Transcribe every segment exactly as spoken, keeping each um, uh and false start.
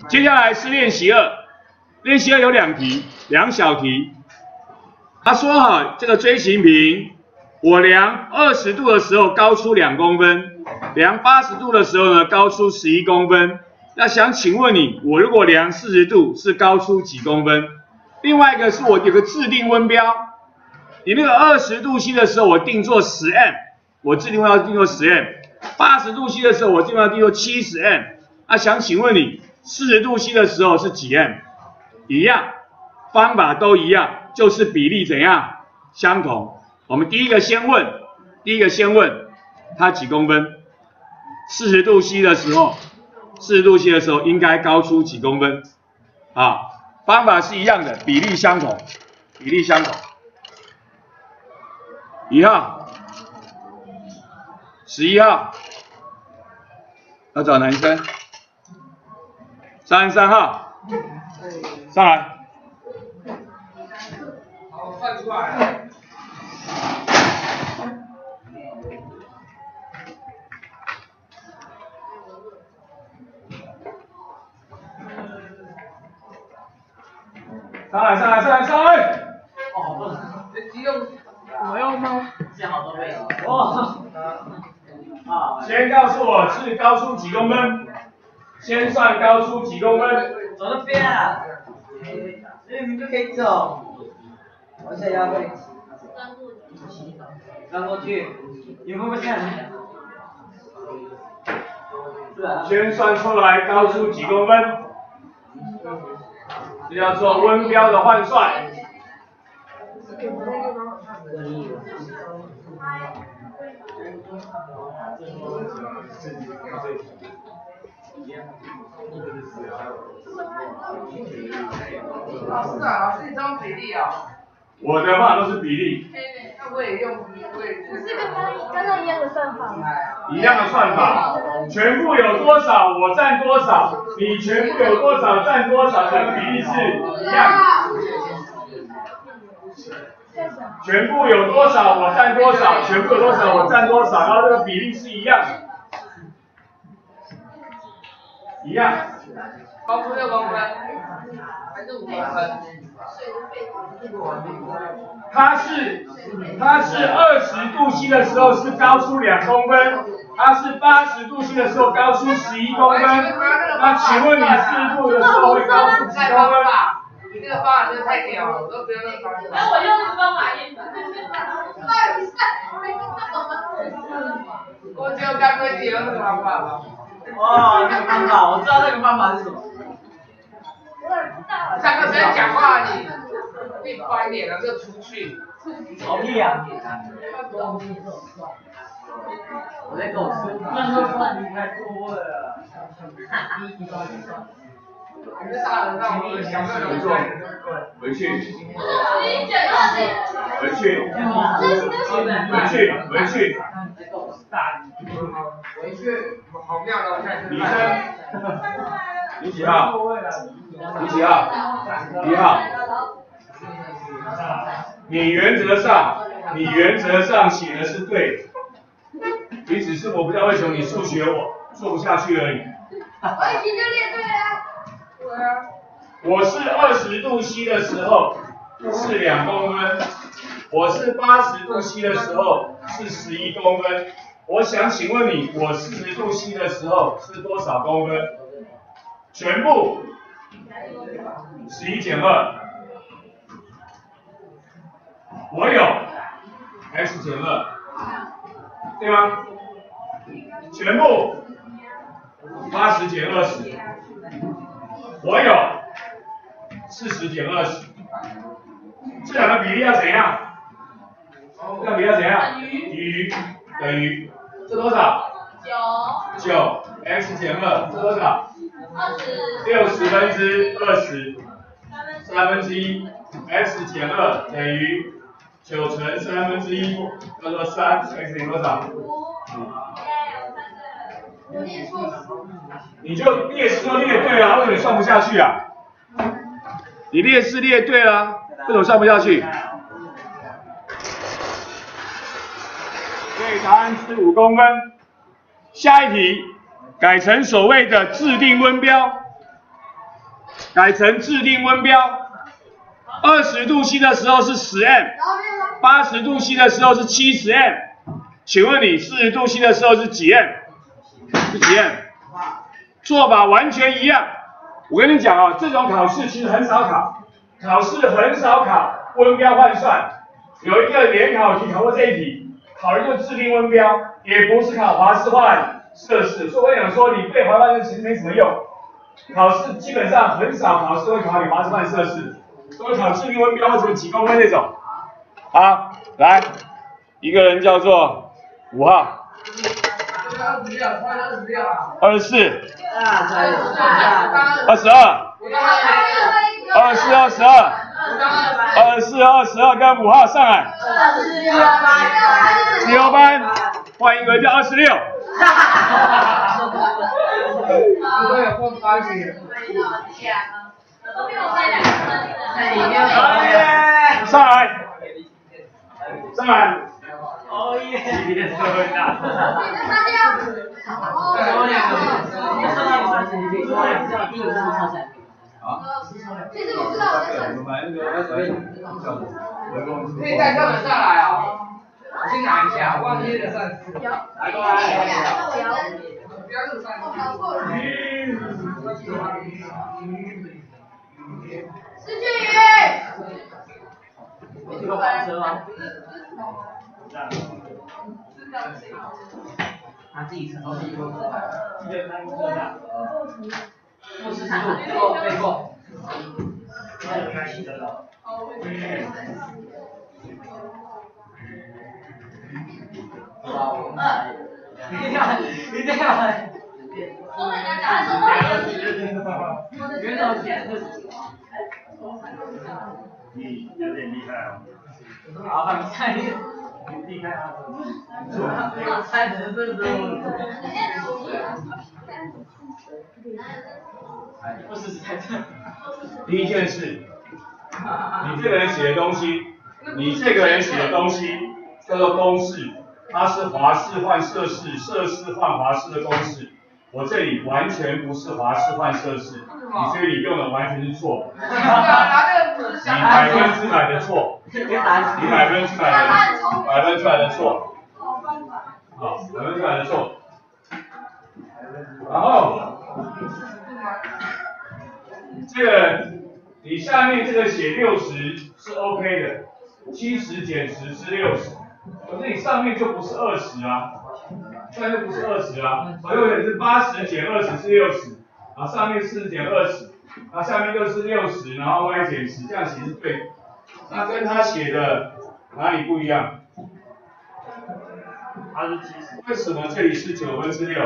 接下来是练习二，练习二有两题，两小题。他说哈，这个锥形瓶，我量二十度的时候高出两公分，量八十度的时候呢高出十一公分。那想请问你，我如果量四十度是高出几公分？另外一个是我有个制定温标，你那个二十度 C 的时候我定做十 M， 我制定温标定做十 M， 八十度 C 的时候我定温标定做七十 M。那想请问你，四十度 C 的时候是几 M？ 一样，方法都一样，就是比例怎样相同。我们第一个先问，第一个先问它几公分？四十度 C 的时候，四十度 C 的时候应该高出几公分？啊，方法是一样的，比例相同，比例相同。一号，十一号，要找男生。三十三号，上来。 好，算出来了。 上来，上来，上来，上来！ 哦，这肌肉我要吗？ 加好多倍哦。哇！啊， 先告诉我是高出几公分？先算高出几公分？ 走那边啊！所以你们就可以走。我现在要会。翻过去，你会不会看？ 先算出来高出几公分？这叫做温标的换算。 老师啊，老师你装比例啊？ 我的话都是比例。 那我也用，我也不是跟刚刚刚一样的算法吗？ 一样的算法，全部有多少我占多少，你全部有多少占多少的比例是一样的。全部有多少我占多少，全部有多少我占多少，然后这个比例是一样的，一样。 高出六公分，还是五公分？ 它是它是二十度 C 的时候是高出两公分，它是八十度 C 的时候高出十一公分。那请问你四十度的时候会高出几公分？ 你这个方法真的太屌了，我都不用那个方法。 那我用这个方法也。 我只有刚刚提了这个方法吧。 哦，那个方法，我知道那个方法是什么。 上课时间讲话你，你快点了就出去。 逃避啊！我在狗吃。那时候饭你太多了。 你这杀人让我小朋友做。 回去。 你讲到底。 回去。回去，回去。 回去，好妙的，我看李生，你几号？你几号？一号。你原则上，你原则上写的是对，你只是我不知道为什么你数学我做不下去而已。 我已经就列对了。我啊。 我是二十度 C 的时候是两公分，我是八十度 C 的时候是十一公分。我想请问你，我四十度 C 的时候是多少公分？全部十一减二，我有 x 减二，对吗？全部八十减二十，我有四十减二十，这两个比例要怎样？这个比例要怎样？与等于这多少？九。九 x 减二，这多少？ 二十。 六十分之二十，三分之一 x 减二等于九乘三分之一，叫做三 x 等于多少？五。 我念错。 你就列式都列对了，为什么你算不下去啊？你列式列对了，为什么算不下去？对，答案是五公分。下一题，改成所谓的制定温标。 改成制定温标。二十度 C 的时候是十 M， 八十度 C 的时候是七十 M。请问你四十度 C 的时候是几 M？ 是几 M？ 做法完全一样。我跟你讲啊，这种考试其实很少考，考试很少考温标换算。有一个联考题考过这一题，考的就是制定温标，也不是考华氏换摄氏。所以我想说，你背华氏其实没什么用。考试基本上很少考试会考你华氏换摄氏，都会考制定温标或者几公分那种。好，来，一个人叫做五号，二十四，二十二，二十四，二十二，二十四，二十二跟五号上来。自由班，换一个叫二十六。 我有分班级。 上来，上来。 哦耶！ 今天社会大。 其实我知道我在可以带课本上来哦。我先拿一下，忘记了上次。 来过来。 不要录上施俊宇。 没听过火车吗？他自己承受自己过。不吃产度，背过背过。还有开心的了。二，你这样，你这样。 我跟他讲，说我原种钱是。 你有点厉害哦。 好，你猜，你厉害啊！我猜的是什么？不是猜这。 第一件事，你这个人写的东西，你这个人写的东西叫做公式，它是华氏换摄氏，摄氏换华氏的公式。我这里完全不是华氏换摄氏，你这里用的完全是错。你百分之百的错，你百分之百的百分之百的错。好，百分之百的错。然后这个你下面这个写六十是 OK 的，七十减十是六十，可是你上面就不是二十啊。上面不是二十啊，所以我是八十减二十是六十，然后上面四十减二十，然后下面又是六十，然后 y 减十，这样写是对的。那跟他写的哪里不一样？他是七十，为什么这里是九分之六？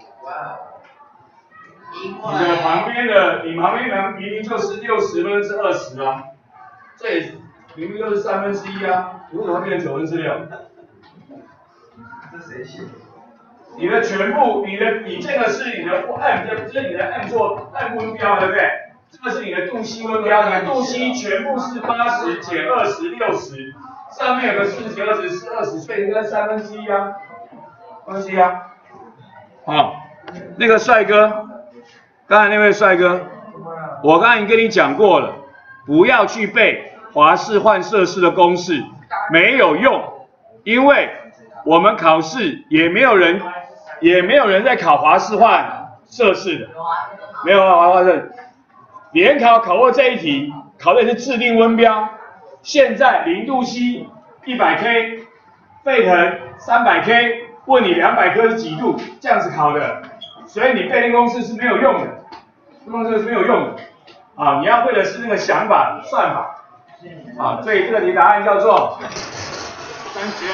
你的旁边的，你旁边的明明就是六十分之二十啊，这也明明就是三分之一啊，你为什么会变成九分之六？ 这谁写？ 你的全部，你的你这个是你的 M， 这是你的 M 做 M 温标，对不对？这个是你的度 C 温标，你的度 C 全部是八十减二十六十，上面有个四十减二十是二十，所以应该是三分之一啊，三分之一啊。好，那个帅哥，刚才那位帅哥，我刚才已经跟你讲过了，不要去背华氏换摄氏的公式，没有用，因为我们考试也没有人。也没有人在考华氏换摄氏的，没有华氏换摄氏。联考考过这一题，考的是制定温标。现在零度 C 一百 K， 沸腾三百 K， 问你两百克是几度，这样子考的。所以你背那公式是没有用的，公式是没有用的。啊，你要会的是那个想法、算法。啊，所以这个题答案叫做三十。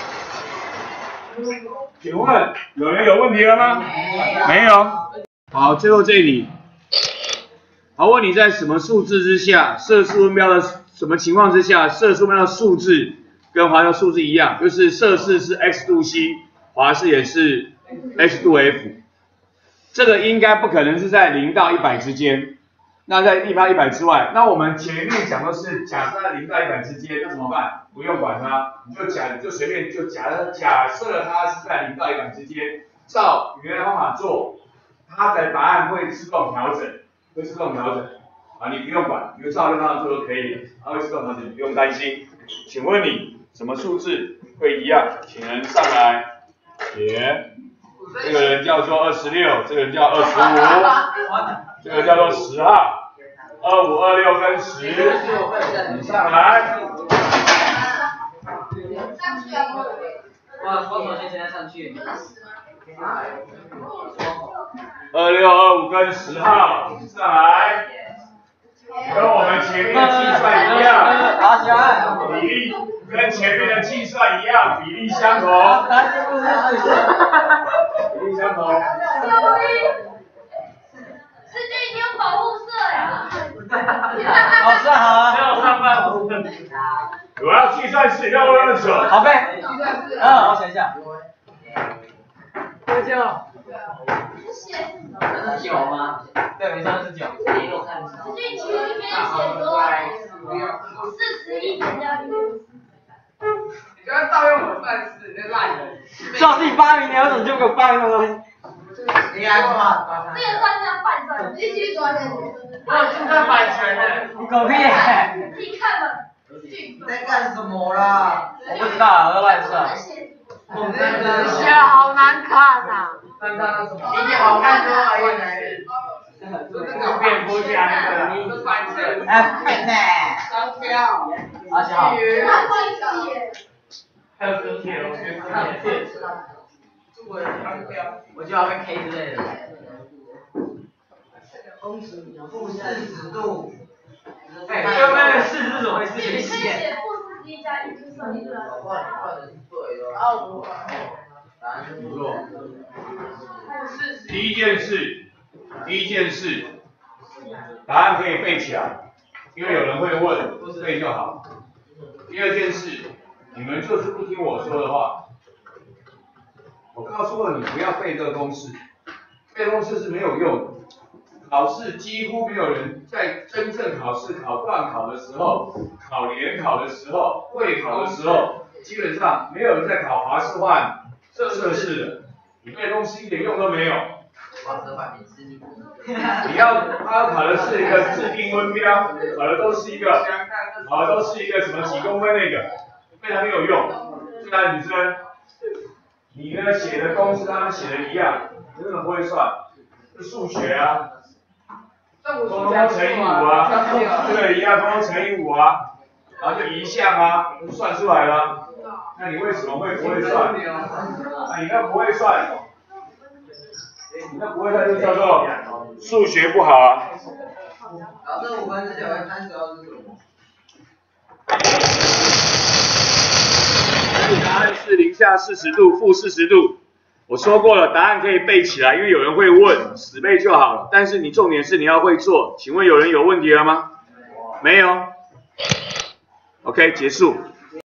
请问有人有问题了吗？没有。好，最后这里，好，问你在什么数字之下，摄氏温标的什么情况之下，摄氏温标的数字跟华氏数字一样，就是摄氏是 x 度 C， 华氏也是 x 度 F。这个应该不可能是在零到一百之间，那在零到一百之外，那我们前面讲的是假设在零到一百之间，那怎么办？不用管它，你就假你就随便就假假设它是在零到一百之间，照原来方法做，它的答案会自动调整，会自动调整。 啊，你不用管，你就照着它做就可以了。它会自动调整，你不用担心。请问你什么数字会一样？请人上来写。这个人叫做二十六，这个人叫二十五，这个叫做十号。二五、二六跟十，你上来。 上去啊！我我首先现在上去。 二六、二五跟十号上来，跟我们前面的计算一样， 好，喜欢。 比例跟前面的计算一样，比例相同。比例相同。 世界已经有保护色呀。 好算好啊。 没有上班。我要计算式，要不要手？ 好呗。嗯，我想一下。多久？这是九吗？对，没错是九。 世界群里面写说四十亿乘加一。 你刚刚盗用我算式，那烂人。 最好是你发明的，为什么就给我发明这种东西？你还嘛？ 这个算像半算，必须抓进去。 我有侵犯版权的。 你狗屁！ 自己看吧。 在干什么啦？我不知道，我在乱算。 写的好难看呐。看他那什么？比你好看多了，原来是。蝙蝠侠那个。是版权。 哎，笨蛋！ 商标。 而且好。 还有跟铁，我觉得看电视。中文商标。 我就要被 K 之类的。负四十度。 哎，刚刚的四是怎么回事？ 你可以写负四十一加一就算一个。 第一件事，第一件事，答案可以背起来，因为有人会问，背就好。第二件事，你们就是不听我说的话。我告诉了你不要背这个公式，背公式是没有用的。考试几乎没有人在真正考试考段考的时候、考联考的时候、会考的时候，基本上没有人在考华氏化测试的。你背公式一点用都没有。你要他要考的是一个制定温标，考的都是一个，考的都是一个什么几公分那个，背它没有用。虽然女生，你呢写的公式他们写的一样，你根本不会算，是数学啊。通通乘以五啊，这个一样，通通乘以五啊，然后就移项啊，算出来了。那你为什么会不会算？啊，你那不会算，你那不会算就叫做数学不好啊。 老师，五分之九跟三十二是什么？ 答案是零下四十度，负四十度。我说过了，答案可以背起来，因为有人会问，死背就好了。但是你重点是你要会做。请问有人有问题了吗？没有。OK， 结束。